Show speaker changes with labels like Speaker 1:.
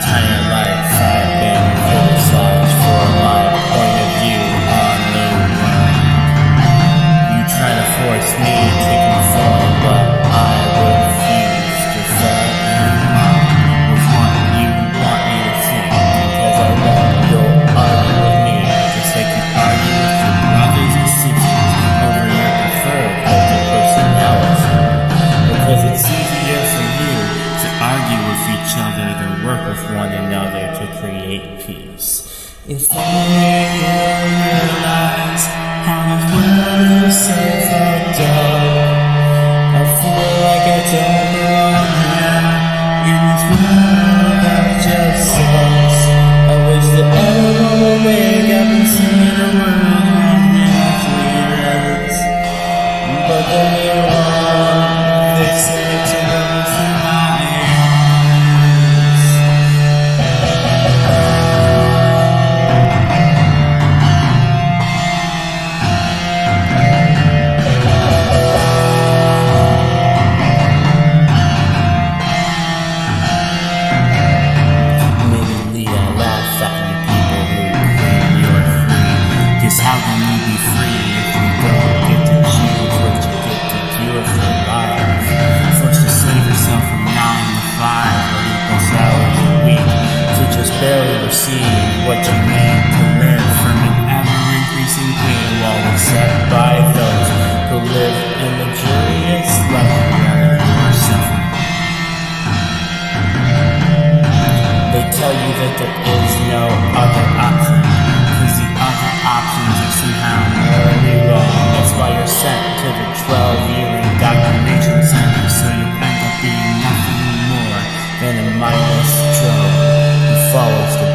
Speaker 1: entire life I've been criticized for my point of view on the world. You try to force me to conform, but I refuse to fall in love with what you want me to think, because I won't. You'll argue with me just like you argue with your brothers and sisters over your preferred cultural personality, because it's easier for you to argue with each other than work with one another to create peace. If only you realize how this world is so fucked up. I feel like I don't belong here in this world that just sucks. I wish that everyone would wake up and see the world when it actually does. But don't get me wrong, they say it's a little through my eyes. Admittedly, I laugh at you people who claim you're free. Cause how can you be free if you don't get to choose what you get to do with your life? Forced to save yourself from 9 to 5 or equals hours a week to just barely receive what you need to live from an ever-increasing paywall set by those who live in luxurious luxury out of your suffering. They tell you that there is no other option, cause the other options are somehow morally wrong. That's why you're sent to the 12-year indoctrination center, so you end up being nothing more than a mindless drone who follows the